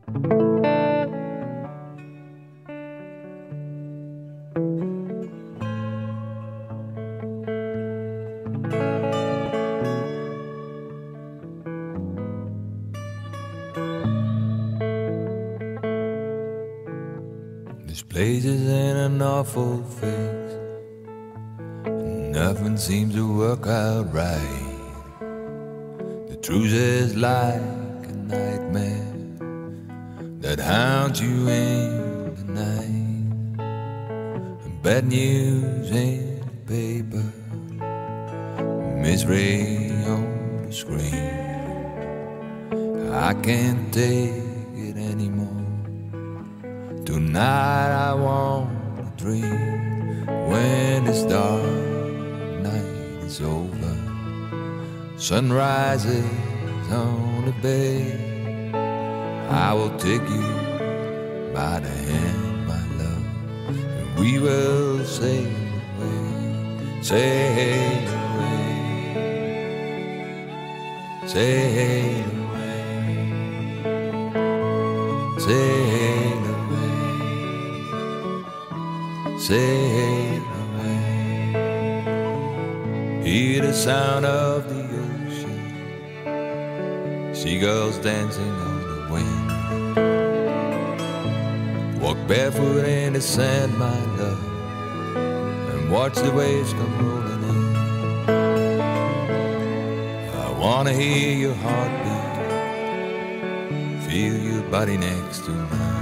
This place is in an awful fix, and nothing seems to work out right. The truth is like a nightmare that haunts you in the night. And bad news in the paper, misery on the screen. I can't take it anymore. Tonight I want to dream when this dark night is over. Sun rises on the bay. I will take you by the hand, my love, and we will sail away, sail away, sail away, sail away, sail away. Hear the sound of the ocean, seagulls dancing on the wind. Walk barefoot in the sand, my love, and watch the waves come rolling in. I wanna hear your heartbeat, feel your body next to mine.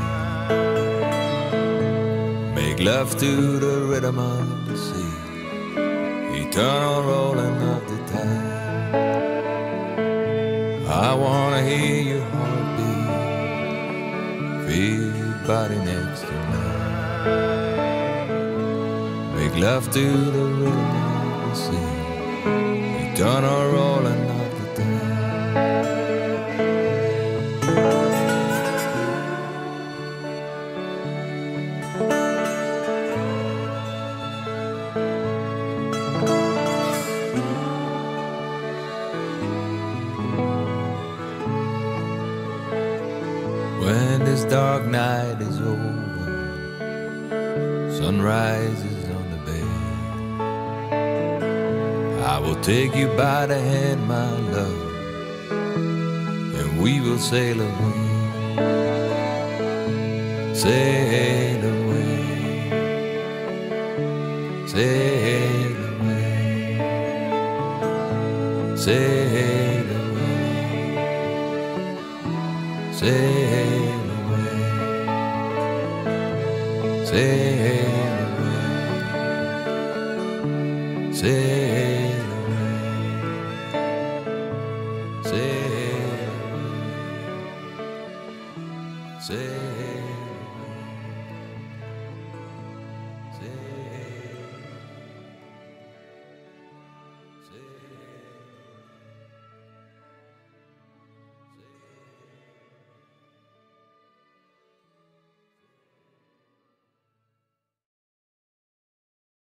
Make love to the rhythm of the sea, eternal rolling of the tide. I wanna hear your heartbeat, feel your body next to mine. Make love to the rhythm of the sea, eternal rolling of the tide. When this dark night is over, sun rises on the bay. I will take you by the hand, my love, and we will sail away, sail away, sail away, sail away, sail away, sail away.